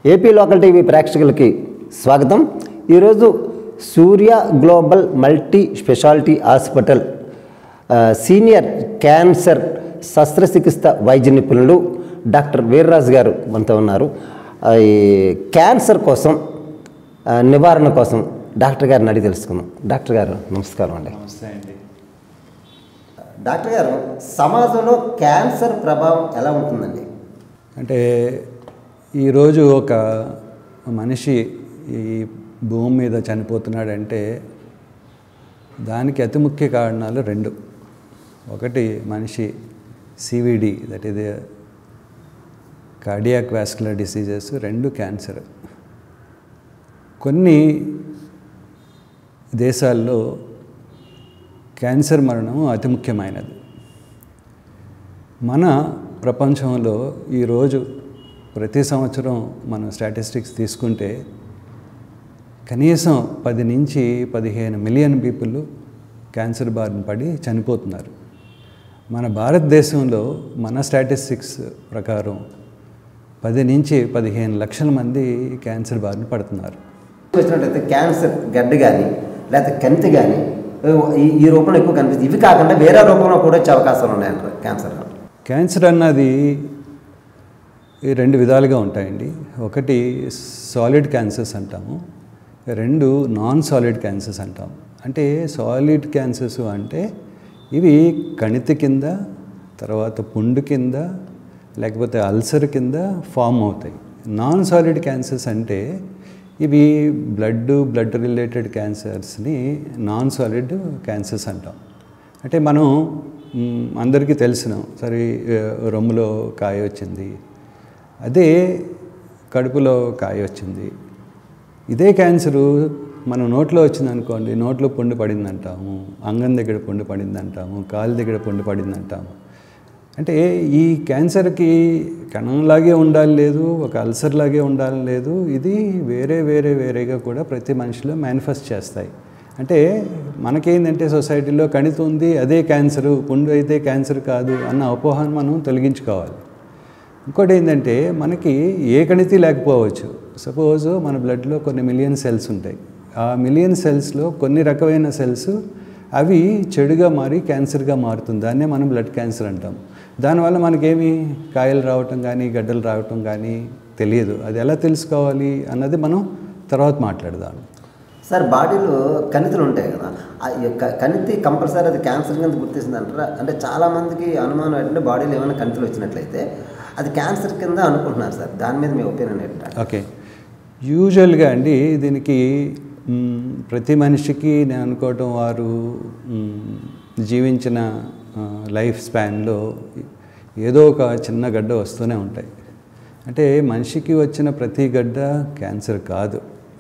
AP local TV ప్రేక్షకులకి స్వాగతం. ఈరోజు Surya global multi speciality hospital senior cancer శస్త్రచికిత్స వైద్య నిపుణులు డాక్టర్ వీర్రాజు గారు మనతో ఉన్నారు. ఈ క్యాన్సర్ కోసం నివారణ కోసం డాక్టర్ గారిని అడిగి తెలుసుకుందాం. డాక్టర్ గారు నమస్కారం అండి. నమస్తే అండి. డాక్టర్ గారు, సమాజంలో క్యాన్సర్ ప్రభావం ఎలా ఉంటుందండి? అంటే ఈరోజు ఒక మనిషి ఈ భూమి మీద చనిపోతున్నాడంటే దానికి అతి ముఖ్య కారణాలు రెండు. ఒకటి మనిషి CVD, that is cardiac vascular diseases. రెండు క్యాన్సర్. కొన్ని దేశాల్లో క్యాన్సర్ మరణం అతి ముఖ్యమైనది. మన ప్రపంచంలో ఈరోజు ప్రతి సంవత్సరం మనం స్టాటిస్టిక్స్ తీసుకుంటే కనీసం 10 నుంచి 15 మిలియన్ పీపుల్ క్యాన్సర్ బారిన పడి చనిపోతున్నారు. మన భారతదేశంలో మన స్టాటిస్టిక్స్ ప్రకారం 10 నుంచి 15 లక్షల మంది క్యాన్సర్ బారిన పడుతున్నారు. వచ్చినట్లయితే క్యాన్సర్ గడ్డ కానీ లేకపోతే కంతి కానీ ఈ రూపంలో ఎక్కువ కనిపిస్తుంది. ఇవి కాకుండా వేరే రూపంలో కూడా వచ్చే అవకాశాలు ఉన్నాయంటారు క్యాన్సర్ అన్నది రెండు విధాలుగా ఉంటాయండి. ఒకటి సాలిడ్ క్యాన్సర్స్ అంటాము, రెండు నాన్ సాలిడ్ క్యాన్సర్స్ అంటాము. అంటే సాలిడ్ క్యాన్సర్స్ అంటే ఇవి కణితి కింద, తర్వాత పుండు కింద, లేకపోతే అల్సర్ కింద ఫామ్ అవుతాయి. నాన్ సాలిడ్ క్యాన్సర్స్ అంటే ఇవి బ్లడ్ రిలేటెడ్ క్యాన్సర్స్ని నాన్ సాలిడ్ క్యాన్సర్స్ అంటాం. అంటే మనం అందరికీ తెలిసిన సరే రొమ్ములో కాయ వచ్చింది, అదే కడుపులో కాయ వచ్చింది. ఇదే క్యాన్సరు మన నోట్లో వచ్చింది అనుకోండి, నోట్లో పుండు పడింది అంటాము, అంగం దగ్గర పుండు పడింది అంటాము, కాలు దగ్గర పుండు పడింది అంటాము. అంటే ఈ క్యాన్సర్కి కణంలాగే ఉండాలి లేదు, ఒక అల్సర్ లాగే ఉండాలి లేదు. ఇది వేరేగా కూడా ప్రతి మనిషిలో మేనిఫెస్ట్ చేస్తాయి. అంటే మనకేంటంటే సొసైటీలో కణితి ఉంది, అదే క్యాన్సరు, పుండు అయితే క్యాన్సర్ కాదు అన్న అపోహను మనం తొలగించుకోవాలి. ఇంకోటి ఏంటంటే మనకి ఏ కణితి లేకపోవచ్చు. సపోజ్ మన బ్లడ్లో కొన్ని మిలియన్ సెల్స్ ఉంటాయి. ఆ మిలియన్ సెల్స్లో కొన్ని రకమైన సెల్స్ అవి చెడుగా మారి క్యాన్సర్గా మారుతుంది. దాన్నే మనం బ్లడ్ క్యాన్సర్ అంటాం. దానివల్ల మనకేమి కాయలు రావటం కానీ గడ్డలు రావటం కానీ తెలియదు. అది ఎలా తెలుసుకోవాలి అన్నది మనం తర్వాత మాట్లాడదాం. సార్, బాడీలో కణితులు ఉంటాయి కదా, కణితి కంపల్సరీ అది క్యాన్సర్ కింద గుర్తిస్తుంది అంటారా? అంటే చాలామందికి అనుమానం ఏంటంటే బాడీలో ఏమైనా కణితులు వచ్చినట్లయితే అది క్యాన్సర్ కింద అనుకుంటున్నారు సార్. దాని మీద మీ ఒపీనియన్ ఏంటంటే? ఓకే, యూజువల్గా అండి దీనికి ప్రతి మనిషికి నేను అనుకోవటం వారు జీవించిన లైఫ్ స్పాన్లో ఏదో ఒక చిన్న గడ్డ వస్తూనే ఉంటాయి. అంటే మనిషికి వచ్చిన ప్రతి గడ్డ క్యాన్సర్ కాదు.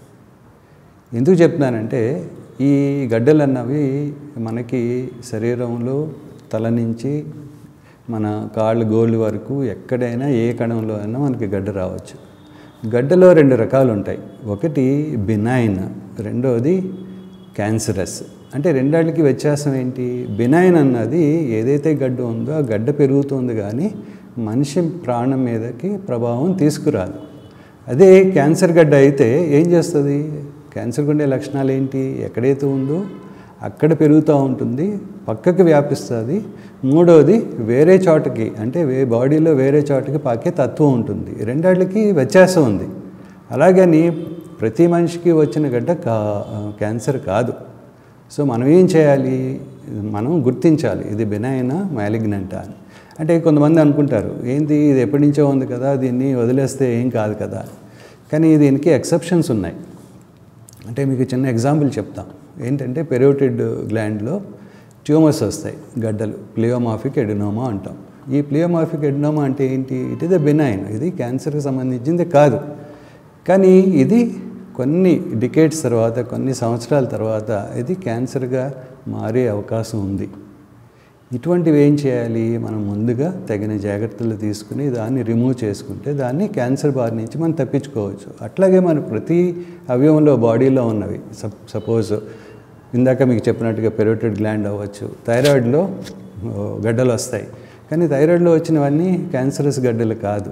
ఎందుకు చెప్తున్నానంటే ఈ గడ్డలు అన్నవి మనకి శరీరంలో తల నుంచి మన కాళ్ళు గోళ్ళు వరకు ఎక్కడైనా ఏ కణంలో అయినా మనకి గడ్డ రావచ్చు. గడ్డలో రెండు రకాలు ఉంటాయి. ఒకటి బినైన్, రెండోది క్యాన్సరస్. అంటే రెండాళ్ళకి వ్యత్యాసం ఏంటి? బినైన్ అన్నది ఏదైతే గడ్డ ఉందో ఆ గడ్డ పెరుగుతుంది కానీ మనిషి ప్రాణం మీదకి ప్రభావం తీసుకురాదు. అదే క్యాన్సర్ గడ్డ అయితే ఏం చేస్తుంది? క్యాన్సర్కి ఉండే లక్షణాలు ఏంటి? ఎక్కడైతే ఉందో అక్కడ పెరుగుతూ ఉంటుంది, పక్కకి వ్యాపిస్తుంది. మూడోది వేరే చోటకి, అంటే బాడీలో వేరే చోటకి పాకే తత్వం ఉంటుంది. రెండాళ్ళకి వ్యత్యాసం ఉంది. అలాగని ప్రతి మనిషికి వచ్చిన గడ్డ క్యాన్సర్ కాదు. సో మనం ఏం చేయాలి? మనం గుర్తించాలి ఇది బినైనా మ్యాలిగ్నెంటా అని. అంటే కొంతమంది అనుకుంటారు ఏంటి ఇది ఎప్పటి నుంచో ఉంది కదా, దీన్ని వదిలేస్తే ఏం కాదు కదా. కానీ దీనికి ఎక్సెప్షన్స్ ఉన్నాయి. అంటే మీకు చిన్న ఎగ్జాంపుల్ చెప్తాం. ఏంటంటే పెరియోటిడ్ గ్లాండ్లో ట్యూమర్స్ వస్తాయి, గడ్డలు, ప్లియోమార్ఫిక్ ఎడినోమా అంటాం. ఈ ప్లియోమార్ఫిక్ ఎడినోమా అంటే ఏంటి? It is a benign. ఇది క్యాన్సర్కి సంబంధించింది కాదు. కానీ ఇది కొన్ని డికేడ్స్ తర్వాత, కొన్ని సంవత్సరాల తర్వాత ఇది క్యాన్సర్గా మారే అవకాశం ఉంది. ఇటువంటివి ఏం చేయాలి? మనం ముందుగా తగిన జాగ్రత్తలు తీసుకుని దాన్ని రిమూవ్ చేసుకుంటే దాన్ని క్యాన్సర్ బారి నుంచి మనం తప్పించుకోవచ్చు. అట్లాగే మన ప్రతి అవయవంలో బాడీలో ఉన్నవి, సపోజ్ ఇందాక మీకు చెప్పినట్టుగా పెరియోటిడ్ గ్లాండ్ అవ్వచ్చు, థైరాయిడ్లో గడ్డలు వస్తాయి. కానీ థైరాయిడ్లో వచ్చినవన్నీ క్యాన్సరస్ గడ్డలు కాదు.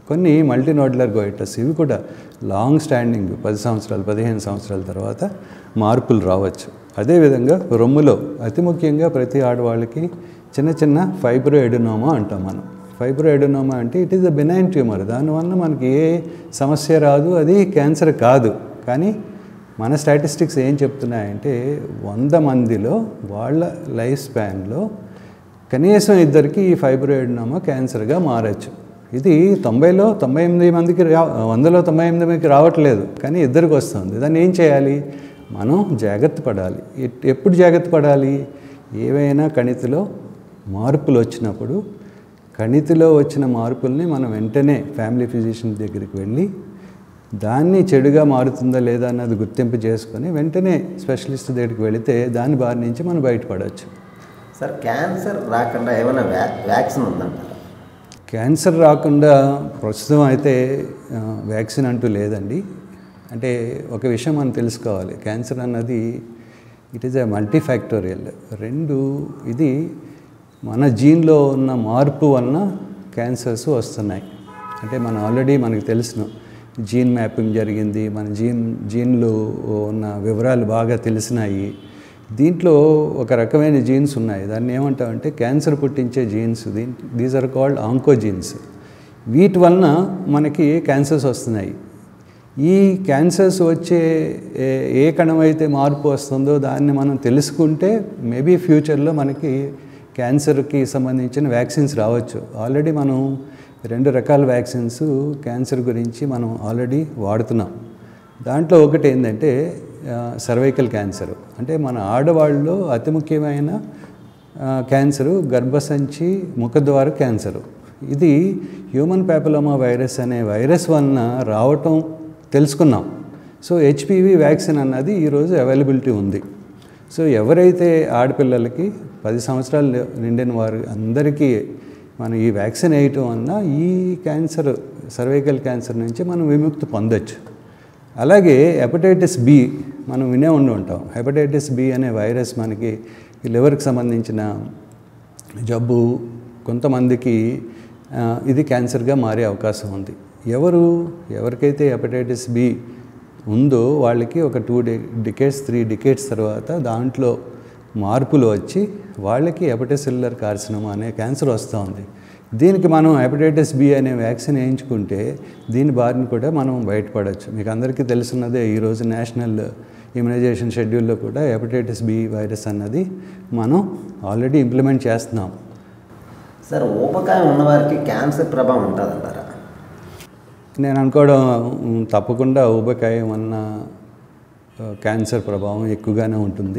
కొన్ని మల్టీనోడ్యులర్ గోయిటస్ ఇవి కూడా లాంగ్ స్టాండింగ్ 10 సంవత్సరాలు 15 సంవత్సరాల తర్వాత మార్పులు రావచ్చు. అదేవిధంగా రొమ్ములో అతి ముఖ్యంగా ప్రతి ఆడవాళ్ళకి చిన్న చిన్న ఫైబ్రోఎడినోమా అంటాం మనం. ఫైబ్రోఎడినోమా అంటే it is a benign tumour. దానివల్ల మనకి ఏ సమస్య రాదు, అది క్యాన్సర్ కాదు. కానీ మన స్టాటిస్టిక్స్ ఏం చెప్తున్నాయంటే 100 మందిలో వాళ్ళ లైఫ్ స్పాన్లో కనీసం 2కి ఈ ఫైబ్రోఎడినోమా క్యాన్సర్గా మారచ్చు. ఇది 90లో 98 మందికి 100లో 98 మందికి రావట్లేదు, కానీ 2కి వస్తుంది. దాన్ని ఏం చేయాలి? మనం జాగ్రత్త పడాలి. ఎప్పుడు జాగ్రత్త పడాలి? ఏవైనా కణితిలో మార్పులు వచ్చినప్పుడు కణితిలో వచ్చిన మార్పుల్ని మనం వెంటనే ఫ్యామిలీ ఫిజిషియన్ దగ్గరికి వెళ్ళి దాన్ని చెడుగా మారుతుందా లేదా అన్నది గుర్తింపు చేసుకొని వెంటనే స్పెషలిస్ట్ దగ్గరికి వెళితే దాని బారి నుంచి మనం బయటపడవచ్చు. సార్, క్యాన్సర్ రాకుండా ఏమైనా వ్యాక్సిన్ ఉందంటారా? క్యాన్సర్ రాకుండా ప్రస్తుతం అయితే వ్యాక్సిన్ అంటూ లేదండి. అంటే ఒక విషయం మనం తెలుసుకోవాలి, క్యాన్సర్ అన్నది ఇట్ ఈజ్ ఎ మల్టీఫ్యాక్టోరియల్. ఇది మన జీన్లో ఉన్న మార్పు వలన క్యాన్సర్స్ వస్తున్నాయి. అంటే మనకు తెలుసును, జీన్ మ్యాపింగ్ జరిగింది, మన జీన్లో ఉన్న వివరాలు బాగా తెలిసినాయి. దీంట్లో ఒక రకమైన జీన్స్ ఉన్నాయి, దాన్ని ఏమంటామంటే క్యాన్సర్ పుట్టించే genes. These are called oncogenes. వీటి వలన మనకి క్యాన్సర్స్ వస్తున్నాయి. ఈ క్యాన్సర్స్ వచ్చే ఏ కణం అయితే మార్పు వస్తుందో దాన్ని మనం తెలుసుకుంటే మేబీ ఫ్యూచర్లో మనకి క్యాన్సర్కి సంబంధించిన వ్యాక్సిన్స్ రావచ్చు. ఆల్రెడీ మనం 2 రకాల వ్యాక్సిన్స్ క్యాన్సర్ గురించి మనం ఆల్రెడీ వాడుతున్నాం. దాంట్లో ఒకటి ఏంటంటే సర్వైకల్ క్యాన్సర్. అంటే మన ఆడవాళ్ళలో అతి ముఖ్యమైన క్యాన్సరు గర్భసంచి ముఖద్వార క్యాన్సరు. ఇది హ్యూమన్ ప్యాపిలోమా వైరస్ అనే వైరస్ వలన రావటం తెలుసుకున్నాం. సో హెచ్పివి వ్యాక్సిన్ అన్నది ఈరోజు అవైలబిలిటీ ఉంది. సో ఎవరైతే ఆడపిల్లలకి 10 సంవత్సరాలు నిండిన వారు అందరికీ మనం ఈ వ్యాక్సిన్ వేయటం వలన ఈ క్యాన్సర్ సర్వైకల్ క్యాన్సర్ నుంచి మనం విముక్తి పొందొచ్చు. అలాగే హెపటైటిస్ బి మనం వినే ఉంటాం. హెపటైటిస్ బి అనే వైరస్ మనకి లివర్కి సంబంధించిన జబ్బు, కొంతమందికి ఇది క్యాన్సర్గా మారే అవకాశం ఉంది. ఎవరికైతే హెపటైటిస్ బి ఉందో వాళ్ళకి ఒక 2 డికేట్స్ 3 డికేట్స్ తర్వాత దాంట్లో మార్పులు వచ్చి వాళ్ళకి హెపటోసెల్యులర్ కార్సినోమా అనే క్యాన్సర్ వస్తూ ఉంది. దీనికి మనం హెపటైటిస్ బి అనే వ్యాక్సిన్ వేయించుకుంటే దీని బారిన కూడా మనం బయటపడవచ్చు. మీకు అందరికీ తెలుసున్నదే, ఈరోజు నేషనల్ ఇమ్యునైజేషన్ షెడ్యూల్లో కూడా హెపటైటిస్ బి వైరస్ అన్నది మనం ఆల్రెడీ ఇంప్లిమెంట్ చేస్తున్నాం. సార్, ఊబకాయం ఉన్నవారికి క్యాన్సర్ ప్రభావం ఉంటుందంటారా? నేను అనుకోవడం తప్పకుండా ఊబకాయం అన్న క్యాన్సర్ ప్రభావం ఎక్కువగానే ఉంటుంది.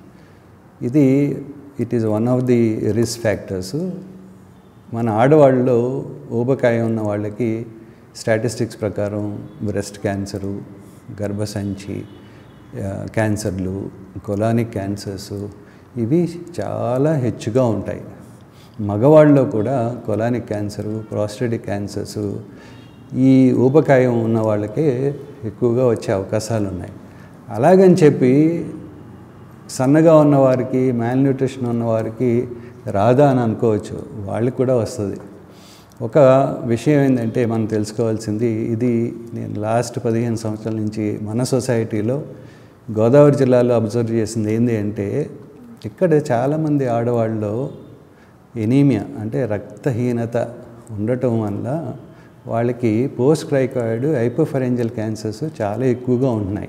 It is one of the risk factors. మన ఆడవాళ్ళలో ఊబకాయం ఉన్న వాళ్ళకి స్టాటిస్టిక్స్ ప్రకారం బ్రెస్ట్ క్యాన్సరు, గర్భసంచి క్యాన్సర్లు, కొలానిక్ క్యాన్సర్స్ ఇవి చాలా హెచ్చుగా ఉంటాయి. మగవాళ్ళలో కూడా కొలానిక్ క్యాన్సరు, ప్రాస్టేటిక్ క్యాన్సర్స్ ఈ ఊబకాయం ఉన్న వాళ్ళకే ఎక్కువగా వచ్చే అవకాశాలు ఉన్నాయి. అలాగని చెప్పి సన్నగా ఉన్నవారికి, మ్యాల్న్యూట్రిషన్ ఉన్నవారికి రాదా అని అనుకోవచ్చు, వాళ్ళకి కూడా వస్తుంది. ఒక విషయం ఏంటంటే మనం తెలుసుకోవాల్సింది, నేను లాస్ట్ 15 సంవత్సరాల నుంచి మన సొసైటీలో గోదావరి జిల్లాలో అబ్జర్వ్ చేసింది ఏంటి అంటే, ఇక్కడ చాలామంది ఆడవాళ్ళలో ఎనీమియా అంటే రక్తహీనత ఉండటం వల్ల వాళ్ళకి పోస్ట్ క్రైకాయిడ్ హైపోఫరెంజియల్ క్యాన్సర్స్ చాలా ఎక్కువగా ఉంటున్నాయి.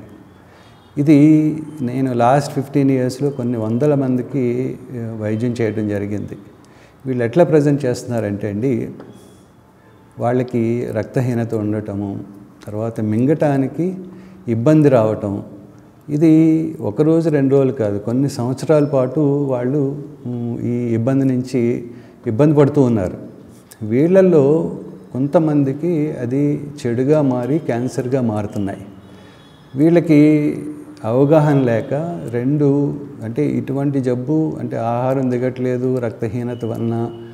నేను లాస్ట్ 15 ఇయర్స్లో కొన్ని 100 మందికి వైద్యం చేయడం జరిగింది. వీళ్ళు ఎట్లా ప్రజెంట్ చేస్తున్నారంటే అండి, వాళ్ళకి రక్తహీనత ఉండటము, తర్వాత మింగటానికి ఇబ్బంది రావటం, ఇది 1 రోజు 2 రోజులు కాదు, కొన్ని సంవత్సరాల పాటు వాళ్ళు ఈ ఇబ్బంది పడుతూ ఉన్నారు. వీళ్ళల్లో కొంతమందికి అది చెడుగా మారి క్యాన్సర్గా మారుతున్నాయి. వీళ్ళకి అవగాహన లేక అంటే ఇటువంటి జబ్బు అంటే ఆహారం దిగట్లేదు, రక్తహీనత వలన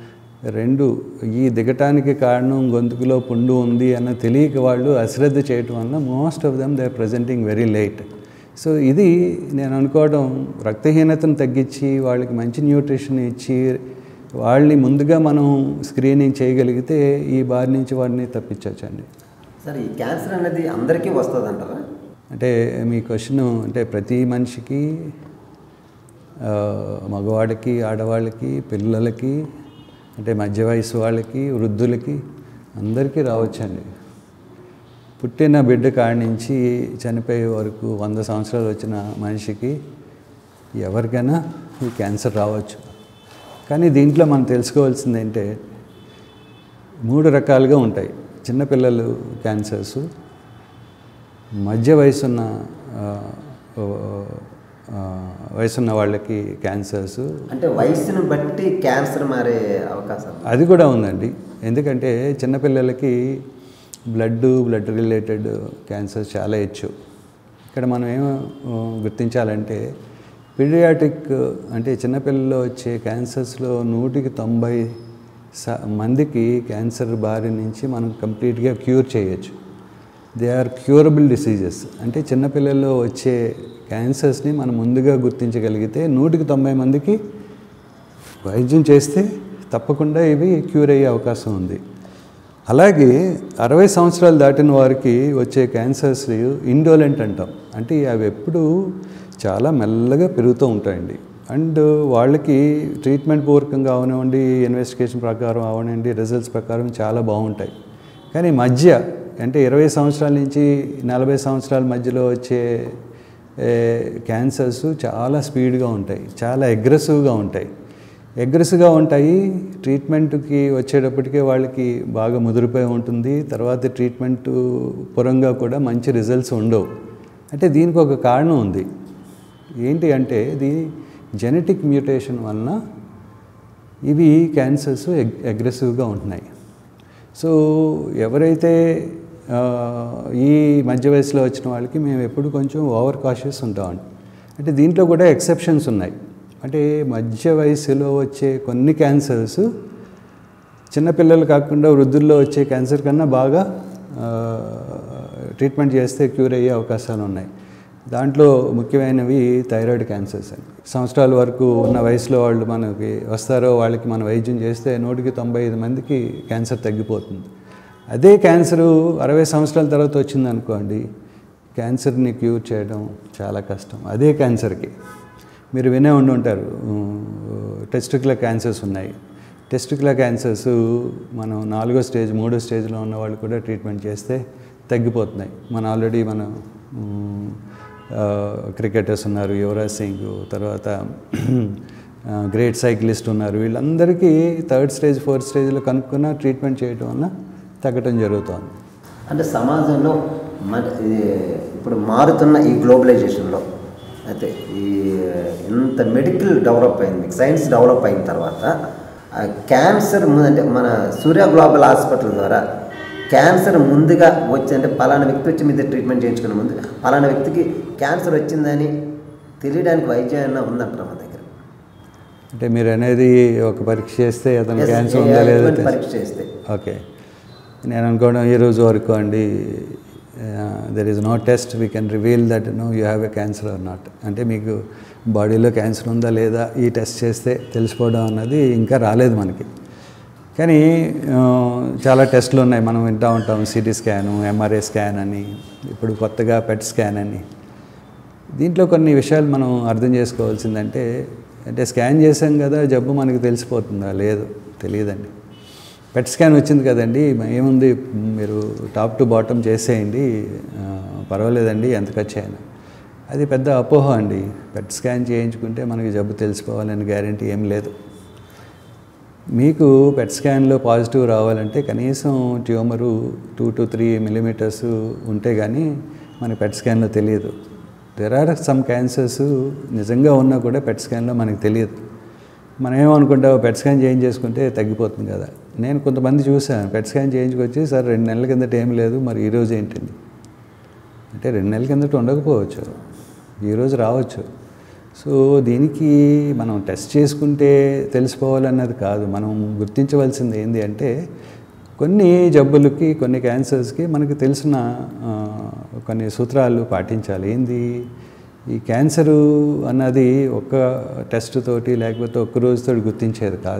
ఈ దిగటానికి కారణం గొంతుకులో పుండు ఉంది అన్న తెలియక వాళ్ళు అశ్రద్ధ చేయటం వలన most of them they are presenting very late. So నేను అనుకోవడం, రక్తహీనతను తగ్గించి వాళ్ళకి మంచి న్యూట్రిషన్ ఇచ్చి వాళ్ళని ముందుగా మనం స్క్రీనింగ్ చేయగలిగితే ఈ బారి నుంచి వాడిని తప్పించవచ్చండి. సార్, ఈ క్యాన్సర్ అనేది అందరికీ వస్తుంది అంటారా? అంటే మీ క్వశ్చన్ అంటే ప్రతి మనిషికి, మగవాడికి, ఆడవాళ్ళకి, పిల్లలకి, అంటే మధ్య వయసు వాళ్ళకి, వృద్ధులకి అందరికీ రావచ్చండి. పుట్టిన బిడ్డ కాడి నుంచి చనిపోయే వరకు 100 సంవత్సరాలు వచ్చిన మనిషికి ఎవరికైనా ఈ క్యాన్సర్ రావచ్చు. కానీ దీంట్లో మనం తెలుసుకోవాల్సింది ఏంటంటే 3 రకాలుగా ఉంటాయి. చిన్నపిల్లలు క్యాన్సర్సు, మధ్య వయసున్న వాళ్ళకి క్యాన్సర్స్. అంటే వయసును బట్టి క్యాన్సర్ మారే అవకాశం అది కూడా ఉందండి. ఎందుకంటే చిన్నపిల్లలకి బ్లడ్ రిలేటెడ్ క్యాన్సర్స్ చాలా హెచ్చు. ఇక్కడ మనం ఏం గుర్తించాలంటే పీడియాట్రిక్ అంటే చిన్నపిల్లల్లో వచ్చే క్యాన్సర్స్లో 190 మందికి క్యాన్సర్ బారి నుంచి మనం కంప్లీట్గా క్యూర్ చేయొచ్చు. They are curable diseases. అంటే చిన్నపిల్లల్లో వచ్చే క్యాన్సర్స్ని మనం ముందుగా గుర్తించగలిగితే 190 మందికి వైద్యం చేస్తే తప్పకుండా ఇవి క్యూర్ అయ్యే అవకాశం ఉంది. అలాగే 60 సంవత్సరాలు దాటిన వారికి వచ్చే క్యాన్సర్స్ ఇండోలెంట్ అంటాం. అంటే అవి ఎప్పుడు చాలా మెల్లగా పెరుగుతూ ఉంటాయండి. అండ్ వాళ్ళకి ట్రీట్మెంట్ పూర్వకంగా అవనివ్వండి, ఇన్వెస్టిగేషన్ ప్రకారం అవనండి, రిజల్ట్స్ ప్రకారం చాలా బాగుంటాయి. కానీ మధ్య అంటే 20 సంవత్సరాల నుంచి 40 సంవత్సరాల మధ్యలో వచ్చే క్యాన్సర్స్ చాలా స్పీడ్గా ఉంటాయి, చాలా అగ్రెసివ్గా ఉంటాయి. ట్రీట్మెంట్కి వచ్చేటప్పటికే వాళ్ళకి బాగా ముదిరిపోయి ఉంటుంది. తర్వాత ట్రీట్మెంట్ పరంగా కూడా మంచి రిజల్ట్స్ ఉండవు. అంటే దీనికి ఒక కారణం ఉంది. ఏంటి అంటే ఇది జెనెటిక్ మ్యూటేషన్ వలన ఇవి క్యాన్సర్స్ అగ్రెసివ్గా ఉంటున్నాయి. సో ఎవరైతే ఈ మధ్య వయసులో వచ్చిన వాళ్ళకి మేము ఎప్పుడు కొంచెం ఓవర్ కాషియస్ ఉంటామండి. అంటే దీంట్లో కూడా ఎక్సెప్షన్స్ ఉన్నాయి. అంటే మధ్య వయసులో వచ్చే కొన్ని క్యాన్సర్స్ చిన్నపిల్లలు కాకుండా వృద్ధుల్లో వచ్చే క్యాన్సర్ కన్నా బాగా ట్రీట్మెంట్ చేస్తే క్యూర్ అయ్యే అవకాశాలు ఉన్నాయి. దాంట్లో ముఖ్యమైనవి థైరాయిడ్ క్యాన్సర్స్ అండి. సంవత్సరాల వరకు ఉన్న వయసులో వాళ్ళు మనకి వస్తారో వాళ్ళకి మనం వైద్యం చేస్తే 195 మందికి క్యాన్సర్ తగ్గిపోతుంది. అదే క్యాన్సరు 60 సంవత్సరాల తర్వాత వచ్చిందనుకోండి, క్యాన్సర్ని క్యూర్ చేయడం చాలా కష్టం. అదే క్యాన్సర్కి మీరు వినే ఉంటారు, టెస్టిక్యులర్ క్యాన్సర్స్ ఉన్నాయి. టెస్టిక్యులర్ క్యాన్సర్స్ మనం 4వ స్టేజ్ 3వ స్టేజ్లో ఉన్న వాళ్ళు కూడా ట్రీట్మెంట్ చేస్తే తగ్గిపోతున్నాయి. ఆల్రెడీ క్రికెటర్స్ ఉన్నారు, యువరాజ్ సింగ్, తర్వాత గ్రేట్ సైక్లిస్ట్ ఉన్నారు. వీళ్ళందరికీ 3rd స్టేజ్ 4th స్టేజ్లో కనుక్కున్న ట్రీట్మెంట్ చేయడం వల్ల తగ్గటం జరుగుతుంది. అంటే సమాజంలో ఇప్పుడు మారుతున్న ఈ గ్లోబలైజేషన్లో అయితే ఇంత మెడికల్ డెవలప్ అయింది, సైన్స్ డెవలప్ అయిన తర్వాత క్యాన్సర్ అంటే మన సూర్య గ్లోబల్ హాస్పిటల్ ద్వారా క్యాన్సర్ ముందుగా అంటే పలానా వ్యక్తి వచ్చి మీద ట్రీట్మెంట్ చేయించుకునే ముందు పలానా వ్యక్తికి క్యాన్సర్ వచ్చిందని తెలియడానికి వైద్యం ఏమైనా ఉందంటారా మా దగ్గర? అంటే మీరు అనేది ఒక పరీక్ష చేస్తే అతను క్యాన్సర్ ఉందా లేదా పరీక్ష చేస్తే ఓకే. నేను అనుకోవడం ఈ రోజు వరకు అండి there is no test we can reveal that you have a cancer or not. అంటే మీకు బాడీలో క్యాన్సర్ ఉందా లేదా ఈ టెస్ట్ చేస్తే తెలిసిపోవడం అన్నది ఇంకా రాలేదు మనకి. కానీ చాలా టెస్టులు ఉన్నాయి, మనం వింటూ ఉంటాం. సిటీ స్కాను, ఎంఆర్ఐ స్కాన్ అని, ఇప్పుడు కొత్తగా పెట్ స్కాన్ అని. దీంట్లో కొన్ని విషయాలు మనం అర్థం చేసుకోవాల్సిందంటే, అంటే స్కాన్ చేసాం కదా జబ్బు మనకి తెలిసిపోతుందా? లేదు, తెలియదండి. పెట్ స్కాన్ వచ్చింది కదండి, ఏముంది మీరు టాప్ టు బాటమ్ చేసేయండి, పర్వాలేదండి ఎంత ఖర్చు అయినా. అది పెద్ద అపోహ అండి. పెట్ స్కాన్ చేయించుకుంటే మనకి జబ్బు తెలిసిపోవాలని గ్యారంటీ ఏం లేదు. మీకు పెట్ స్కాన్లో పాజిటివ్ రావాలంటే కనీసం ట్యూమరు 2 to 3 millimeters ఉంటే కానీ మనకి పెట్ స్కాన్లో తెలియదు. దెర్ ఆర్ సమ్ క్యాన్సర్స్ నిజంగా ఉన్నా కూడా పెట్ స్కాన్లో మనకి తెలియదు. మనం ఏమనుకుంటాం, పెట్ స్కాన్ చేయించేసుకుంటే తగ్గిపోతుంది కదా. నేను కొంతమంది చూసాను, పెట్ స్కాన్ చేయించుకొచ్చి సార్ 2 నెలల కిందట ఏం లేదు, మరి ఈరోజు ఏంటండి అంటే 2 నెలల కిందట ఉండకపోవచ్చు, ఈరోజు రావచ్చు. సో దీనికి మనం టెస్ట్ చేసుకుంటే తెలిసిపోవాలన్నది కాదు. మనం గుర్తించవలసింది ఏంటి అంటే, కొన్ని జబ్బులకి, కొన్ని క్యాన్సర్స్కి మనకు తెలిసిన కొన్ని సూత్రాలు పాటించాలి. ఏంది ఈ క్యాన్సరు అన్నది ఒక్క టెస్ట్ తోటి లేకపోతే ఒక్క రోజుతో గుర్తించేది కాదు.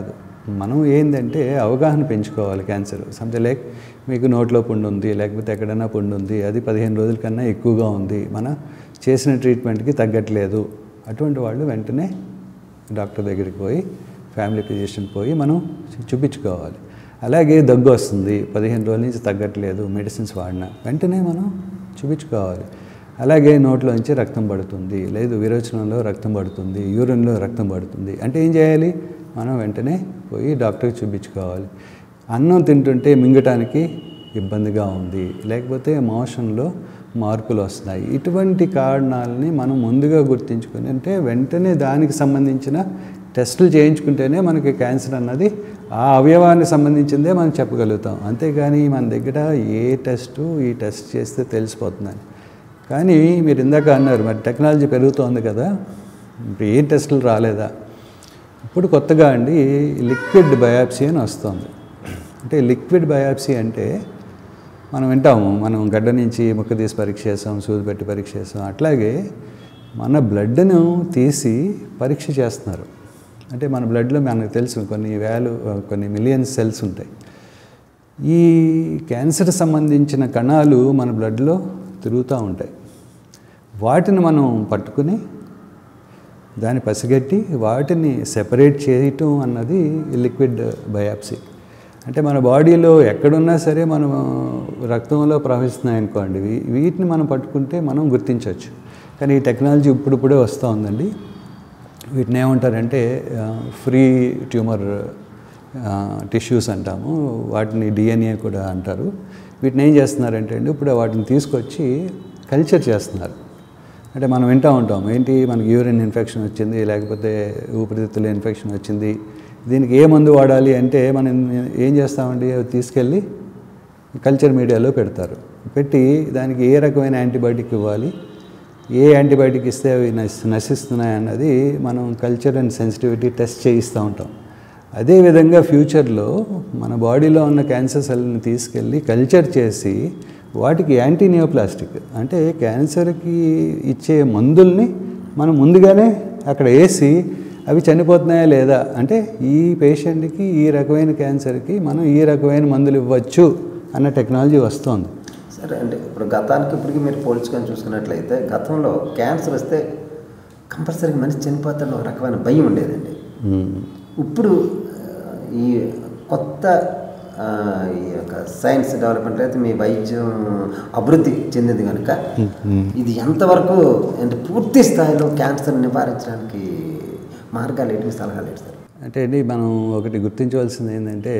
మనం ఏంటంటే అవగాహన పెంచుకోవాలి. క్యాన్సర్ సంథింగ్ లైక్ మీకు నోట్లో పుండు ఉంది, లేకపోతే ఎక్కడైనా పుండు ఉంది, అది 15 రోజుల కన్నా ఎక్కువగా ఉంది, మన చేసిన ట్రీట్మెంట్కి తగ్గట్లేదు, అటువంటి వాళ్ళు వెంటనే డాక్టర్ దగ్గరికి పోయి, ఫ్యామిలీ ఫిజిషియన్ పోయి మనం చూపించుకోవాలి. అలాగే దగ్గు వస్తుంది, 15 రోజుల నుంచి తగ్గట్లేదు, మెడిసిన్స్ వాడినా వెంటనే మనం చూపించుకోవాలి. అలాగే నోట్లోంచి రక్తం పడుతుంది, లేదు విరోచనంలో రక్తం పడుతుంది, యూరిన్లో రక్తం పడుతుంది అంటే ఏం చేయాలి? మనం వెంటనే పోయి డాక్టర్కి చూపించుకోవాలి. అన్నం తింటుంటే మింగటానికి ఇబ్బందిగా ఉంది, లేకపోతే మోషన్లో మార్పులు వస్తున్నాయి, ఇటువంటి కారణాలని మనం ముందుగా గుర్తించుకుని అంటే వెంటనే దానికి సంబంధించిన టెస్టులు చేయించుకుంటేనే మనకి క్యాన్సర్ అన్నది ఆ అవయవానికి సంబంధించిందే మనం చెప్పగలుగుతాం. అంతేగాని మన దగ్గర ఈ టెస్ట్ చేస్తే తెలిసిపోతుందని. కానీ మీరు ఇందాక అన్నారు మరి టెక్నాలజీ పెరుగుతోంది కదా, ఇప్పుడు ఏ టెస్టులు రాలేదా? ఇప్పుడు కొత్తగా అండి లిక్విడ్ బయాప్సీ అని వస్తుంది. అంటే లిక్విడ్ బయాప్సీ అంటే మనం వింటాము, మనం గడ్డ నుంచి ముక్క తీసి పరీక్ష చేసాం, సూది పెట్టి పరీక్ష చేసాం, అట్లాగే మన బ్లడ్ను తీసి పరీక్ష చేస్తున్నారు. అంటే మన బ్లడ్లో మనకు తెలుసు కొన్ని మిలియన్స్ సెల్స్ ఉంటాయి. ఈ క్యాన్సర్ సంబంధించిన కణాలు మన బ్లడ్లో తిరుగుతూ ఉంటాయి. వాటిని మనం పట్టుకుని దాన్ని పసిగట్టి వాటిని సెపరేట్ చేయటం అన్నది లిక్విడ్ బయాప్సీ. అంటే మన బాడీలో ఎక్కడున్నా సరే మనం రక్తంలో ప్రవహిస్తున్నాయి అనుకోండి, వీటిని మనం పట్టుకుంటే మనం గుర్తించవచ్చు. కానీ ఈ టెక్నాలజీ ఇప్పుడిప్పుడే వస్తూ ఉందండి. వీటిని ఏమంటారంటే ఫ్రీ ట్యూమర్ టిష్యూస్ అంటాము, వాటిని DNA కూడా అంటారు. వీటిని ఏం చేస్తున్నారంటే అండి ఇప్పుడు వాటిని తీసుకొచ్చి కల్చర్ చేస్తున్నారు. అంటే మనం వింటూ ఉంటాం, ఏంటి మనకి యూరిన్ ఇన్ఫెక్షన్ వచ్చింది, లేకపోతే ఊపిరితిత్తుల ఇన్ఫెక్షన్ వచ్చింది, దీనికి ఏ మందు వాడాలి అంటే మనం ఏం చేస్తామండి, తీసుకెళ్ళి కల్చర్ మీడియాలో పెడతారు. పెట్టి దానికి ఏ రకమైన యాంటీబయాటిక్ ఇవ్వాలి, ఏ యాంటీబయాటిక్ ఇస్తే అవి నశిస్తున్నాయి అన్నది మనం కల్చర్ అండ్ సెన్సిటివిటీ టెస్ట్ చేయిస్తూ ఉంటాం. అదేవిధంగా ఫ్యూచర్లో మన బాడీలో ఉన్న క్యాన్సర్ సెల్ని తీసుకెళ్ళి కల్చర్ చేసి వాటికి యాంటీ నియోప్లాస్టిక్ అంటే క్యాన్సర్కి ఇచ్చే మందుల్ని మనం ముందుగానే అక్కడ వేసి అవి చనిపోతున్నాయా లేదా, అంటే ఈ పేషెంట్కి ఈ రకమైన క్యాన్సర్కి మనం ఈ రకమైన మందులు ఇవ్వచ్చు అన్న టెక్నాలజీ వస్తుంది. సరే అంటే ఇప్పుడు గతానికి ఇప్పటికీ మీరు పోల్చుకొని చూసుకున్నట్లయితే గతంలో క్యాన్సర్ వస్తే కంపల్సరీగా మనిషి చనిపోతాడని ఒక రకమైన భయం ఉండేదండి. ఇప్పుడు ఈ కొత్త ఈ యొక్క సైన్స్ డెవలప్మెంట్ అయితే మీ వైద్యం అభివృద్ధి చెందింది కనుక ఇది ఎంతవరకు అంటే పూర్తి స్థాయిలో క్యాన్సర్ నివారించడానికి మార్గాలు ఏంటి, సలహాలు ఏంటి సార్? అంటే అండి మనం ఒకటి గుర్తించవలసింది ఏంటంటే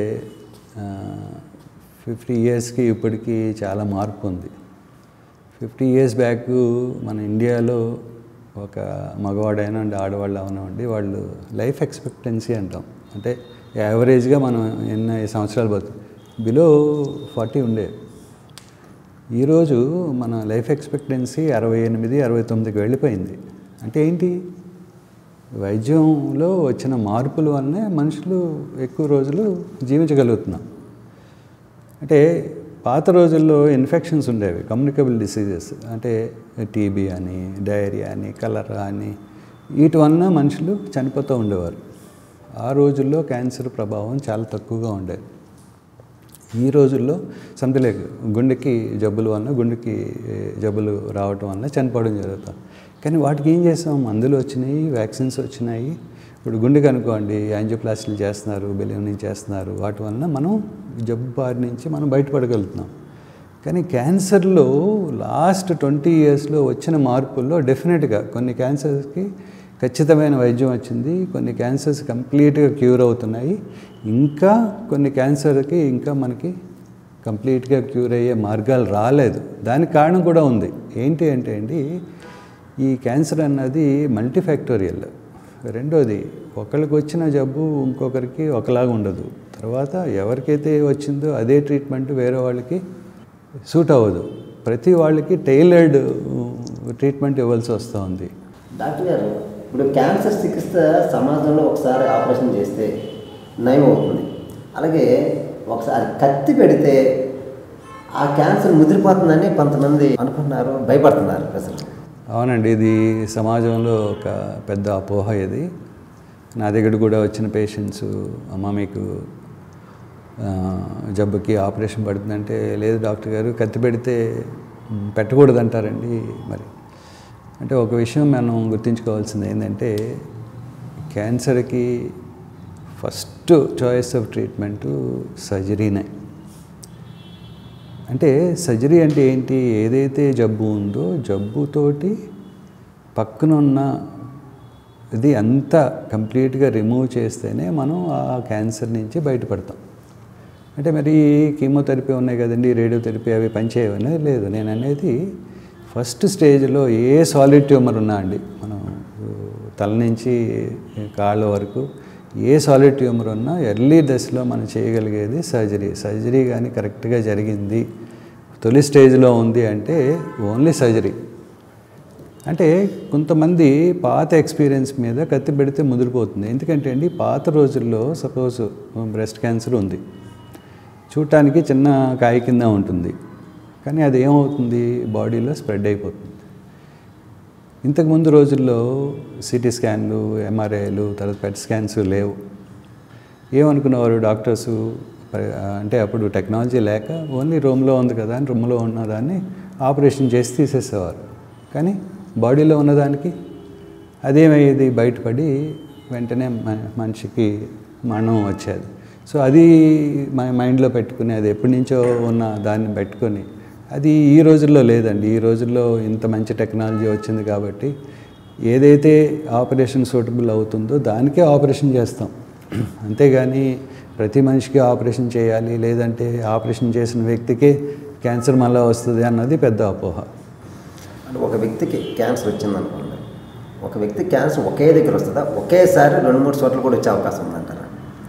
50 ఇయర్స్కి ఇప్పటికీ చాలా మార్పు ఉంది. 50 ఇయర్స్ బ్యాక్ మన ఇండియాలో ఒక మగవాడైనా అంటే ఆడవాళ్ళు అవనివ్వండి, వాళ్ళు లైఫ్ ఎక్స్పెక్టెన్సీ అంటాం, అంటే యావరేజ్గా మనం ఎన్ని సంవత్సరాలు బిలో 40 ఉండే. ఈరోజు మన లైఫ్ ఎక్స్పెక్టెన్సీ 68, 69కి వెళ్ళిపోయింది. అంటే ఏంటి, వైద్యంలో వచ్చిన మార్పుల వల్లనే మనుషులు ఎక్కువ రోజులు జీవించగలుగుతున్నాం. అంటే పాత రోజుల్లో ఇన్ఫెక్షన్స్ ఉండేవి, కమ్యూనికబుల్ డిసీజెస్, అంటే టీబీ అని, డయేరియా అని, కలరా అని, వీటి వలన మనుషులు చనిపోతూ ఉండేవారు. ఆ రోజుల్లో క్యాన్సర్ ప్రభావం చాలా తక్కువగా ఉండేది. ఈ రోజుల్లో సంథింగ్ లైక్ గుండెకి జబ్బులు రావటం వల్ల చనిపోవడం జరుగుతుంది. కానీ వాటికి ఏం చేస్తాం, మందులు వచ్చినాయి, వ్యాక్సిన్స్ వచ్చినాయి. ఇప్పుడు గుండెకి అనుకోండి యాంజియోప్లాస్టీలు చేస్తున్నారు, బెలూనింగ్ చేస్తున్నారు, వాటి వలన మనం జబ్బు బారి నుంచి మనం బయటపడగలుగుతున్నాం. కానీ క్యాన్సర్లో లాస్ట్ 20 ఇయర్స్లో వచ్చిన మార్పుల్లో డెఫినెట్గా కొన్ని క్యాన్సర్స్కి ఖచ్చితమైన వైద్యం వచ్చింది, కొన్ని క్యాన్సర్స్ కంప్లీట్గా క్యూర్ అవుతున్నాయి, ఇంకా కొన్ని క్యాన్సర్కి ఇంకా మనకి కంప్లీట్గా క్యూర్ అయ్యే మార్గాలు రాలేదు. దానికి కారణం కూడా ఉంది. ఏంటి అంటే అండి, ఈ క్యాన్సర్ అన్నది మల్టీఫ్యాక్టోరియల్. రెండోది, ఒకరికి వచ్చిన జబ్బు ఇంకొకరికి ఒకలాగా ఉండదు. తర్వాత ఎవరికైతే వచ్చిందో అదే ట్రీట్మెంట్ వేరే వాళ్ళకి సూట్ అవ్వదు. ప్రతి వాళ్ళకి టైలర్డ్ ట్రీట్మెంట్ ఇవ్వాల్సి వస్తుంది. డాక్టర్ గారు, ఇప్పుడు క్యాన్సర్ చికిత్స సమాజంలో ఒకసారి ఆపరేషన్ చేస్తే నయం అవుతుంది, అలాగే ఒకసారి కత్తి పెడితే ఆ క్యాన్సర్ ముదిరిపోతుందని కొంతమంది అనుకుంటున్నారు, భయపడుతున్నారు ప్రజలు. అవునండి, ఇది సమాజంలో ఒక పెద్ద అపోహ. ఇది నా దగ్గర కూడా వచ్చిన పేషెంట్స్, అమ్మ మీకు జబ్బుకి ఆపరేషన్ పడుతుందంటే, లేదు డాక్టర్ గారు కత్తి పెడితే పెట్టకూడదు అంటారండి. మరి అంటే ఒక విషయం మనం గుర్తుంచుకోవాల్సింది ఏంటంటే, క్యాన్సర్కి ఫస్ట్ చాయిస్ ఆఫ్ ట్రీట్మెంటు సర్జరీనే. అంటే సర్జరీ అంటే ఏంటి, ఏదైతే జబ్బు ఉందో జబ్బుతోటి పక్కనున్న ఇది అంతా కంప్లీట్గా రిమూవ్ చేస్తేనే మనం ఆ క్యాన్సర్ నుంచి బయటపడతాం. అంటే మరి కీమోథెరపీ ఉన్నాయి కదండి, రేడియోథెరపీ అవి పనిచేయవని లేదు. నేను అనేది ఫస్ట్ స్టేజ్లో ఏ సాలిడ్ ట్యూమర్ ఉన్నా అండి, మనం తల నుంచి కాళ్ళ వరకు ఏ సాలిడ్ ట్యూమర్ ఉన్నా ఎర్లీ దశలో మనం చేయగలిగేది సర్జరీ. సర్జరీ కానీ కరెక్ట్గా జరిగింది, తొలి స్టేజ్లో ఉంది అంటే ఓన్లీ సర్జరీ. అంటే కొంతమంది పాత ఎక్స్పీరియన్స్ మీద కత్తి పెడితే ముదిరిపోతుంది. ఎందుకంటే అండి, పాత రోజుల్లో సపోజ్ బ్రెస్ట్ క్యాన్సర్ ఉంది, చూడటానికి చిన్న కాయ కింద ఉంటుంది, కానీ అది ఏమవుతుంది, బాడీలో స్ప్రెడ్ అయిపోతుంది. ఇంతకుముందు రోజుల్లో సిటీ స్కాన్లు, ఎంఆర్ఐలు, తర్వాత పెట్ స్కాన్స్ లేవు. ఏమనుకునేవారు డాక్టర్సు, అంటే అప్పుడు టెక్నాలజీ లేక ఓన్లీ రూమ్లో ఉంది కదా అని రూమ్లో ఉన్నదాన్ని ఆపరేషన్ చేసి తీసేసేవారు. కానీ బాడీలో ఉన్నదానికి అదేమయ్యేది, బయటపడి వెంటనే మనిషికి మరణం వచ్చేది. సో అది మైండ్లో పెట్టుకుని, అది ఎప్పటి నుంచో ఉన్న దాన్ని పెట్టుకొని, అది ఈ రోజుల్లో లేదండి. ఈ రోజుల్లో ఇంత మంచి టెక్నాలజీ వచ్చింది కాబట్టి ఏదైతే ఆపరేషన్ సూటబుల్ అవుతుందో దానికే ఆపరేషన్ చేస్తాం. అంతేగాని ప్రతి మనిషికి ఆపరేషన్ చేయాలి, లేదంటే ఆపరేషన్ చేసిన వ్యక్తికే క్యాన్సర్ మళ్ళీ వస్తుంది అన్నది పెద్ద అపోహ. అంటే ఒక వ్యక్తికి క్యాన్సర్ వచ్చిందనుకోండి, ఒక వ్యక్తికి క్యాన్సర్ ఒకే దగ్గర వస్తుందా, ఒకేసారి 2-3 చోట్ల కూడా వచ్చే అవకాశం ఉందంటారా?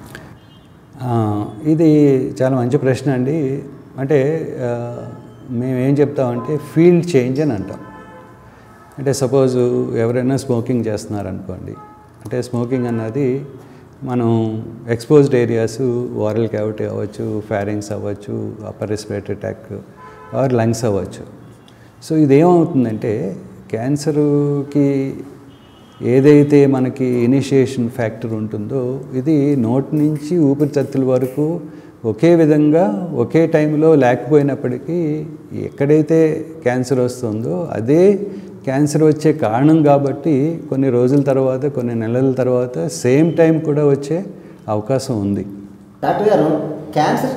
ఇది చాలా మంచి ప్రశ్న అండి. అంటే మేమేం చెప్తామంటే ఫీల్డ్ చేంజ్ అని అంటాం. అంటే సపోజు ఎవరైనా స్మోకింగ్ చేస్తున్నారనుకోండి, అంటే స్మోకింగ్ అన్నది మనం ఎక్స్పోజ్డ్ ఏరియాస్, ఓరల్ క్యావిటీ అవ్వచ్చు, ఫారింగ్స్ అవ్వచ్చు, upper respiratory tract or lungs అవ్వచ్చు. సో ఇదేమవుతుందంటే, క్యాన్సర్కి ఏదైతే మనకి ఇనిషియేషన్ ఫ్యాక్టర్ ఉంటుందో ఇది నోటి నుంచి ఊపిరితిత్తుల వరకు ఒకే విధంగా ఒకే టైంలో లేకపోయినప్పటికీ ఎక్కడైతే క్యాన్సర్ వస్తుందో అదే క్యాన్సర్ వచ్చే కారణం కాబట్టి కొన్ని రోజుల తర్వాత, కొన్ని నెలల తర్వాత సేమ్ టైం కూడా వచ్చే అవకాశం ఉంది. డాక్టర్ గారు, క్యాన్సర్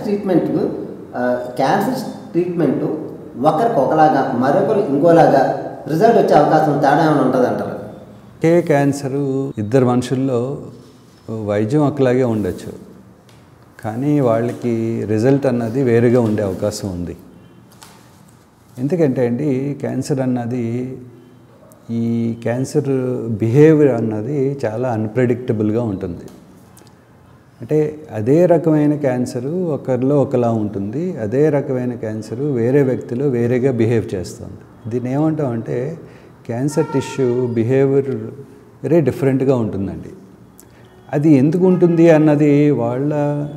ట్రీట్మెంట్ ఒకరికి ఒకలాగా మరొకరు ఇంకోలాగా రిజల్ట్ వచ్చే అవకాశం తేడా ఏమైనా ఉంటుంది అంటారు? ఒకే క్యాన్సరు ఇద్దరు మనుషుల్లో వైద్యం ఒకలాగే ఉండొచ్చు, కానీ వాళ్ళకి రిజల్ట్ అన్నది వేరుగా ఉండే అవకాశం ఉంది. ఎందుకంటే అండి, క్యాన్సర్ అన్నది, ఈ క్యాన్సర్ బిహేవియర్ అన్నది చాలా అన్ప్రెడిక్టబుల్గా ఉంటుంది. అంటే అదే రకమైన క్యాన్సరు ఒకరిలో ఒకలా ఉంటుంది, అదే రకమైన క్యాన్సరు వేరే వ్యక్తిలో వేరేగా బిహేవ్ చేస్తుంది. దీన్ని ఏమంటామంటే క్యాన్సర్ టిష్యూ బిహేవియర్ వెరీ డిఫరెంట్గా ఉంటుందండి. అది ఎందుకు ఉంటుంది అన్నది వాళ్ళ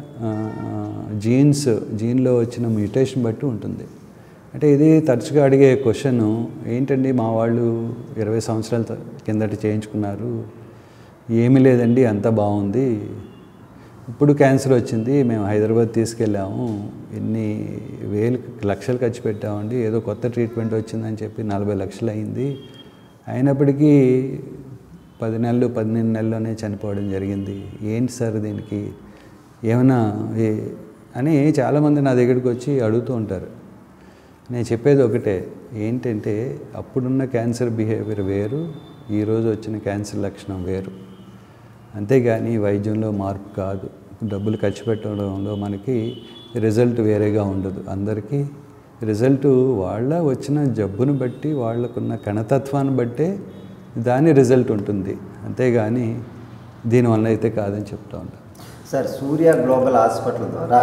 జీన్లో వచ్చిన మ్యూటేషన్ బట్టి ఉంటుంది. అంటే ఇది తరచుగా అడిగే క్వశ్చన్ ఏంటండి, మా వాళ్ళు 20 సంవత్సరాల కిందట చేయించుకున్నారు, ఏమీ లేదండి అంతా బాగుంది, ఇప్పుడు క్యాన్సర్ వచ్చింది, మేము హైదరాబాద్ తీసుకెళ్ళాము, ఎన్ని లక్షలు ఖర్చు పెట్టామండి, ఏదో కొత్త ట్రీట్మెంట్ వచ్చిందని చెప్పి 40 లక్షలు అయింది, అయినప్పటికీ 10 నెలలు 12 నెలల్లోనే చనిపోవడం జరిగింది, ఏంటి సార్ దీనికి ఏమైనా అని చాలామంది నా దగ్గరికి వచ్చి అడుగుతూ ఉంటారు. నేను చెప్పేది ఒకటే, ఏంటంటే అప్పుడున్న క్యాన్సర్ బిహేవియర్ వేరు, ఈరోజు వచ్చిన క్యాన్సర్ లక్షణం వేరు. అంతేగాని వైద్యంలో మార్పు కాదు, డబ్బులు ఖర్చు పెట్టడంలో మనకి రిజల్ట్ వేరేగా ఉండదు. అందరికీ రిజల్ట్ వాళ్ళ వచ్చిన జబ్బును బట్టి, వాళ్ళకున్న కణతత్వాన్ని బట్టే దాని రిజల్ట్ ఉంటుంది, అంతేగాని దీనివల్ల అయితే కాదని చెప్తా ఉంటాను. సార్, సూర్య గ్లోబల్ హాస్పిటల్ ద్వారా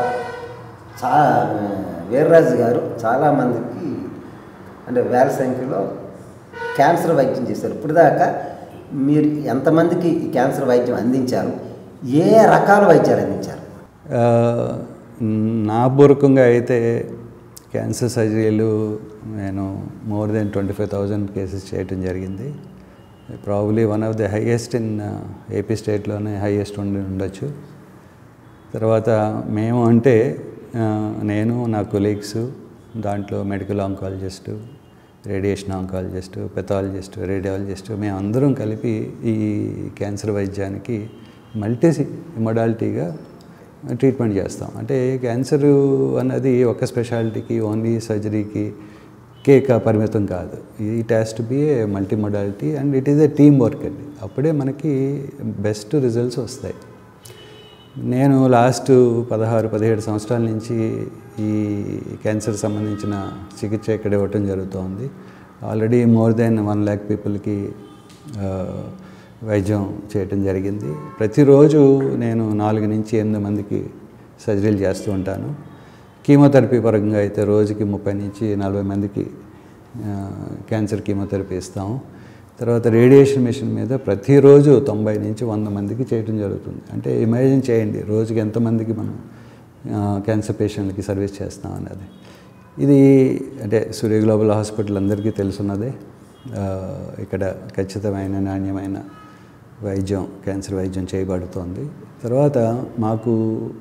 వీర్రాజు గారు చాలామందికి అంటే వేల సంఖ్యలో క్యాన్సర్ వైద్యం చేశారు. ఇప్పుడు దాకా మీరు ఎంతమందికి ఈ క్యాన్సర్ వైద్యం అందించారు, ఏ రకాల వైద్యాలు అందించారు? నా పూర్వకంగా అయితే క్యాన్సర్ సర్జరీలు నేను మోర్ దెన్ 25,000 కేసెస్ చేయటం జరిగింది. Probably one of the highest in AP స్టేట్లోనే హైయెస్ట్ ఉండొచ్చు. తర్వాత మేము అంటే నేను నా కొలీగ్స్ దాంట్లో medical oncologist, radiation oncologist, pathologist, radiologist మేమందరం కలిపి ఈ క్యాన్సర్ వైద్యానికి మల్టీ మొడాలిటీగా ట్రీట్మెంట్ చేస్తాం. అంటే క్యాన్సర్ అన్నది ఒక స్పెషాలిటీకి ఓన్లీ సర్జరీకి పరిమితం కాదు. It has to be a multi modality and it is a team work అండి. అప్పుడే మనకి బెస్ట్ రిజల్ట్స్ వస్తాయి. నేను లాస్ట్ 16-17 సంవత్సరాల నుంచి ఈ క్యాన్సర్ సంబంధించిన చికిత్స ఇక్కడ ఇవ్వటం జరుగుతోంది. ఆల్రెడీ మోర్ దెన్ 1 lakh పీపుల్కి వైద్యం చేయటం జరిగింది. ప్రతిరోజు నేను 4 నుంచి 8 మందికి సర్జరీలు చేస్తూ ఉంటాను. కీమోథెరపీ పరంగా అయితే రోజుకి 30 నుంచి 40 మందికి క్యాన్సర్ కీమోథెరపీ ఇస్తాము. తర్వాత రేడియేషన్ మిషన్ మీద ప్రతిరోజు 90 నుంచి 100 మందికి చేయడం జరుగుతుంది. అంటే ఇమాజిన్ చేయండి రోజుకి ఎంతమందికి మనం క్యాన్సర్ పేషెంట్లకి సర్వీస్ చేస్తాం అన్నది. ఇది అంటే సూర్య గ్లోబల్ హాస్పిటల్ అందరికీ తెలుసున్నదే. ఇక్కడ ఖచ్చితమైన నాణ్యమైన వైద్యం క్యాన్సర్ వైద్యం చేయబడుతోంది. తర్వాత మాకు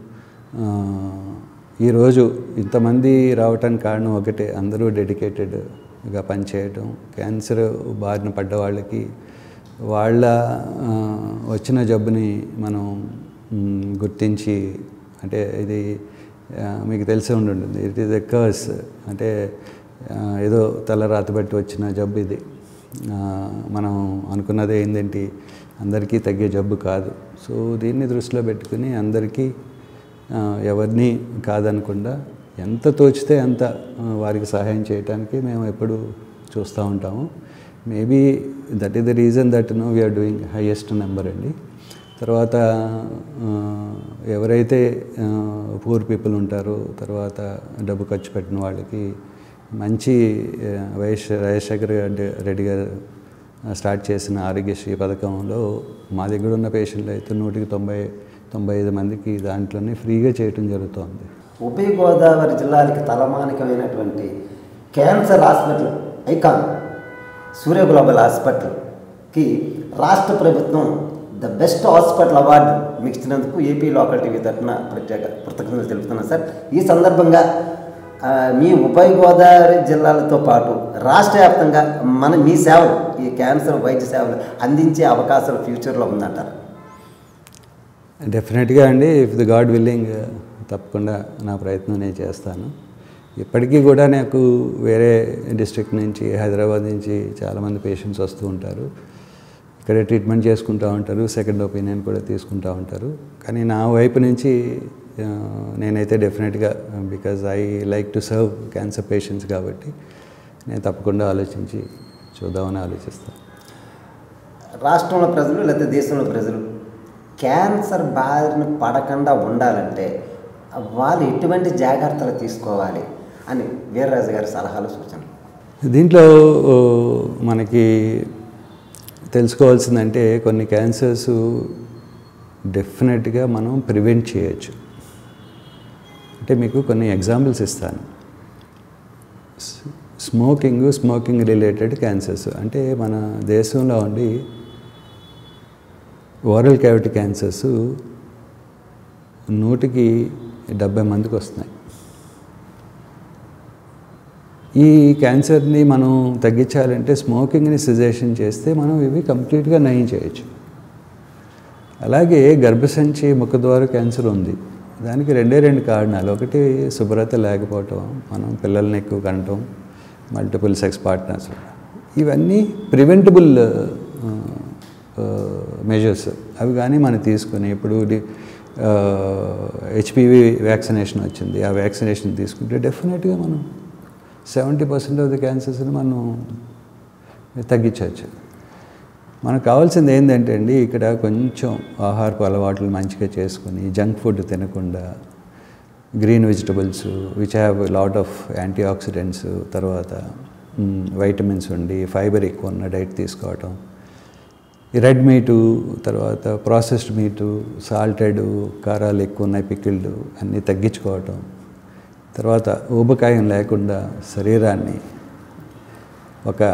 ఈరోజు ఇంతమంది రావటానికి కారణం ఒకటే, అందరూ డెడికేటెడ్గా పనిచేయటం. క్యాన్సర్ బారిన పడ్డ వాళ్ళకి వాళ్ళ వచ్చిన జబ్బుని మనం గుర్తించి, అంటే ఇది మీకు తెలిసే ఉంటుంది, ఇట్ ఈజ్ ఎ కర్స్, అంటే ఏదో తల రాతబెట్టి వచ్చిన జబ్బు ఇది. మనం అనుకున్నది ఏంటంటే అందరికీ తగ్గే జబ్బు కాదు. సో దీన్ని దృష్టిలో పెట్టుకుని అందరికీ ఎవరిని కాదనకుండా ఎంత తోచితే అంత వారికి సహాయం చేయడానికి మేము ఎప్పుడు చూస్తూ ఉంటాము. Maybe that is the reason that we are doing highest number అండి. తర్వాత ఎవరైతే పూర్ పీపుల్ ఉంటారో, తర్వాత డబ్బు ఖర్చు పెట్టిన వాళ్ళకి మంచి రాజశేఖర్ రెడ్డి గారు స్టార్ట్ చేసిన ఆరోగ్యశ్రీ పథకంలో మా దగ్గర ఉన్న పేషెంట్లు అయితే 195 మందికి దాంట్లోనే ఫ్రీగా చేయటం జరుగుతోంది. ఉభయ గోదావరి జిల్లాలకి తలమానికమైనటువంటి cancer hospital icon Surya global హాస్పిటల్కి రాష్ట్ర ప్రభుత్వం ద బెస్ట్ హాస్పిటల్ అవార్డు మీకు ఇచ్చినందుకు ఏపీ లోకల్ టీవీ తరఫున ప్రత్యేక కృతజ్ఞతలు తెలుపుతున్నాను సార్. ఈ సందర్భంగా మీ ఉభయ గోదావరి జిల్లాలతో పాటు రాష్ట్ర వ్యాప్తంగా మీ సేవలు, ఈ క్యాన్సర్ వైద్య సేవలు అందించే అవకాశాలు ఫ్యూచర్లో ఉందంటారు? డెఫినెట్గా అండి, ఇఫ్ ది గాడ్ విల్లింగ్ తప్పకుండా నా ప్రయత్నం నేను చేస్తాను. ఇప్పటికీ కూడా నాకు వేరే డిస్ట్రిక్ట్ నుంచి, హైదరాబాద్ నుంచి చాలామంది పేషెంట్స్ వస్తూ ఉంటారు. ఇక్కడే ట్రీట్మెంట్ చేసుకుంటూ ఉంటారు, సెకండ్ ఒపీనియన్ కూడా తీసుకుంటూ ఉంటారు. కానీ నా వైపు నుంచి నేనైతే డెఫినెట్గా, because I like to serve cancer patients కాబట్టి నేను తప్పకుండా ఆలోచించి చూద్దామని ఆలోచిస్తాను. రాష్ట్రంలో ప్రజలు లేదా దేశంలో ప్రజలు క్యాన్సర్ బారిన పడకుండా ఉండాలంటే వాళ్ళు ఎటువంటి జాగ్రత్తలు తీసుకోవాలి అని వీర్రాజు గారి సలహాలు, సూచనలు? దీంట్లో మనకి తెలుసుకోవాల్సిందంటే కొన్ని క్యాన్సర్స్ డెఫినెట్గా మనం ప్రివెంట్ చేయొచ్చు. అంటే మీకు కొన్ని ఎగ్జాంపుల్స్ ఇస్తాను. స్మోకింగ్ రిలేటెడ్ క్యాన్సర్స్, అంటే మన దేశంలో ఉండి ఓరల్ క్యావిటీ క్యాన్సర్స్ 100కి 70 మందికి వస్తున్నాయి. ఈ క్యాన్సర్ని మనం తగ్గించాలంటే స్మోకింగ్ని సిజేషన్ చేస్తే మనం ఇవి కంప్లీట్గా నయం చేయొచ్చు. అలాగే గర్భసంచి ముఖద్వార క్యాన్సర్ ఉంది. దానికి 2 కారణాలు. ఒకటి శుభ్రత లేకపోవటం, మనం పిల్లల్ని ఎక్కువ కనటం, మల్టిపుల్ సెక్స్ పార్ట్నర్స్. ఇవన్నీ ప్రివెంటబుల్ మెజర్స్. అవి కానీ మనం తీసుకొని, ఇప్పుడు హెచ్పివి వ్యాక్సినేషన్ వచ్చింది, ఆ వ్యాక్సినేషన్ తీసుకుంటే డెఫినెట్గా మనం 70% ఆఫ్ ది క్యాన్సర్స్ని మనం తగ్గించవచ్చు. మనకు కావాల్సింది ఏంటంటే అండి, ఇక్కడ కొంచెం ఆహారపు అలవాట్లు మంచిగా చేసుకొని, జంక్ ఫుడ్ తినకుండా, green vegetables which have lot of antioxidants, తర్వాత వైటమిన్స్ ఉండి ఫైబర్ ఎక్కువ ఉన్న డైట్ తీసుకోవటం, రెడ్ మీటు, తర్వాత ప్రాసెస్డ్ మీటు, సాల్టెడ్, కారాలు ఎక్కువ ఉన్నాయి, పికిల్డ్ అన్నీ తగ్గించుకోవటం, తర్వాత ఊబకాయం లేకుండా శరీరాన్ని ఒక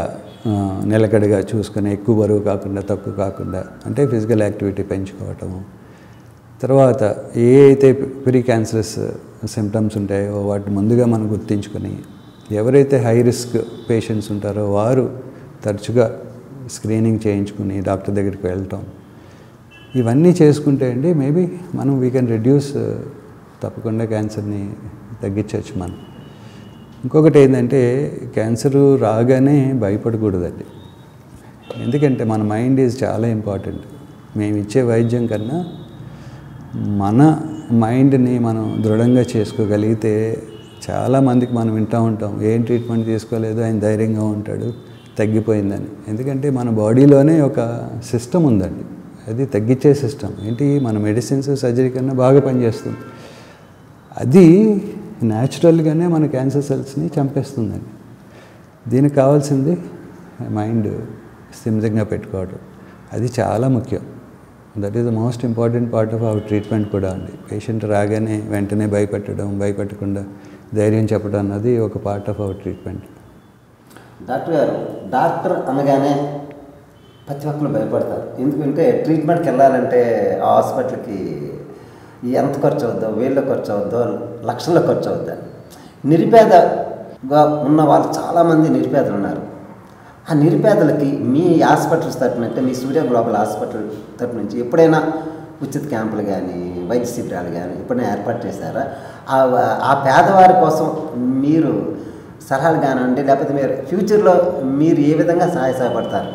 నిలకడగా చూసుకొని ఎక్కువ బరువు కాకుండా తక్కువ కాకుండా అంటే ఫిజికల్ యాక్టివిటీ పెంచుకోవటము. తర్వాత ఏ అయితే ప్రీ క్యాన్సరస్ సిమ్టమ్స్ ఉంటాయో వాటిని ముందుగా మనం గుర్తించుకొని ఎవరైతే హై రిస్క్ పేషెంట్స్ ఉంటారో వారు తరచుగా స్క్రీనింగ్ చేయించుకుని డాక్టర్ దగ్గరికి వెళ్ళటం, ఇవన్నీ చేసుకుంటే అండి మేబీ మనం వీ కెన్ రెడ్యూస్ తప్పకుండా క్యాన్సర్ని తగ్గించవచ్చు మనం. ఇంకొకటి ఏంటంటే క్యాన్సరు రాగానే భయపడకూడదండి. ఎందుకంటే మన మైండ్ ఈజ్ చాలా ఇంపార్టెంట్. మేము ఇచ్చే వైద్యం కన్నా మన మైండ్ని మనం దృఢంగా చేసుకోగలిగితే చాలామందికి మనం వింటూ ఉంటాం, ఏం ట్రీట్మెంట్ తీసుకోలేదు ఆయన ధైర్యంగా ఉంటాడు తగ్గిపోయిందని. ఎందుకంటే మన బాడీలోనే ఒక సిస్టమ్ ఉందండి, అది తగ్గించే సిస్టమ్. ఏంటి, మన మెడిసిన్స్ సర్జరీ కన్నా బాగా పనిచేస్తుంది. అది న్యాచురల్గానే మన క్యాన్సర్ సెల్స్ని చంపేస్తుందండి. దీనికి కావాల్సింది మైండ్ స్థిమితంగా పెట్టుకోవడం, అది చాలా ముఖ్యం. That is the most important part of our treatment కూడా అండి. పేషెంట్ రాగానే వెంటనే భయపెట్టకుండా ధైర్యం చెప్పడం అన్నది ఒక part of our treatment. Doctor గారు, డాక్టర్ అనగానే ప్రతి ఒక్కరు భయపడతారు. ఎందుకంటే ట్రీట్మెంట్కి వెళ్ళాలంటే ఆ హాస్పిటల్కి ఎంత ఖర్చు అవుద్దో, వేల్లో ఖర్చు అవుద్దో, లక్షల్లో ఖర్చు అవుద్దని. నిరుపేదగా ఉన్న వాళ్ళు చాలామంది నిరుపేదలు ఉన్నారు. ఆ నిరుపేదలకి మీ హాస్పిటల్స్ తరపున, అంటే మీ సూర్య గ్లోబల్ హాస్పిటల్ తరపు నుంచి ఎప్పుడైనా ఉచిత క్యాంపులు కానీ వైద్య శిబిరాలు కానీ ఎప్పుడైనా ఏర్పాటు చేశారా? ఆ పేదవారి కోసం మీరు సలహాలు కానివ్వండి, లేకపోతే మీరు ఫ్యూచర్లో మీరు ఏ విధంగా సహాయపడతారు?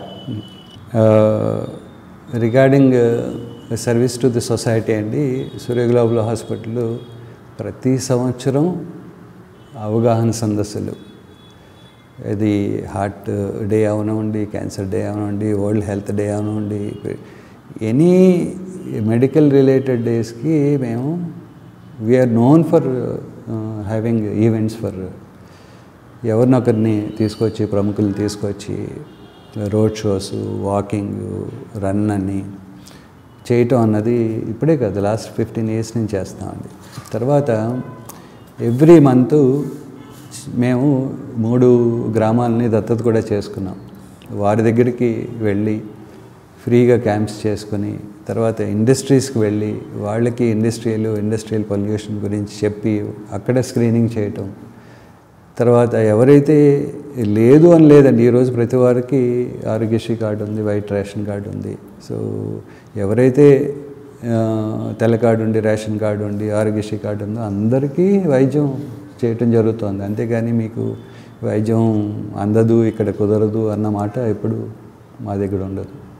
Regarding service to the society అండి, సూర్య గ్లోబల్ హాస్పిటల్ ప్రతి సంవత్సరం అవగాహన సదస్సులు, ఇది హార్ట్ డే అవనివ్వండి, క్యాన్సర్ డే అవనివ్వండి, వరల్డ్ హెల్త్ డే అవనివ్వండి, ఎనీ మెడికల్ రిలేటెడ్ డేస్కి మేము we are known for having events for ఎవరినొకరిని తీసుకొచ్చి, ప్రముఖులు తీసుకొచ్చి రోడ్ షోస్, వాకింగ్, రన్ అని చేయటం అన్నది ఇప్పుడే కాదు, లాస్ట్ 15 years నుంచి చేస్తామండి. తర్వాత ఎవ్రీ మంత్ మేము 3 గ్రామాలని దత్తత కూడా చేసుకున్నాం. వారి దగ్గరికి వెళ్ళి ఫ్రీగా క్యాంప్స్ చేసుకొని, తర్వాత ఇండస్ట్రీస్కి వెళ్ళి వాళ్ళకి ఇండస్ట్రియల్ పొల్యూషన్ గురించి చెప్పి అక్కడ స్క్రీనింగ్ చేయటం. తర్వాత ఎవరైతే లేదు అని లేదండి, ఈరోజు ప్రతి వారికి ఆరోగ్యశ్రీ కార్డు ఉంది, వైట్ రేషన్ కార్డు ఉంది. సో ఎవరైతే తెల్ల కార్డు ఉండి, రేషన్ కార్డు ఉండి, ఆరోగ్యశ్రీ కార్డు ఉందో అందరికీ వైద్యం చేయటం జరుగుతుంది. అంతేగాని మీకు వైద్యం అందదు, ఇక్కడ కుదరదు అన్న మాట ఎప్పుడు మా దగ్గర ఉండదు.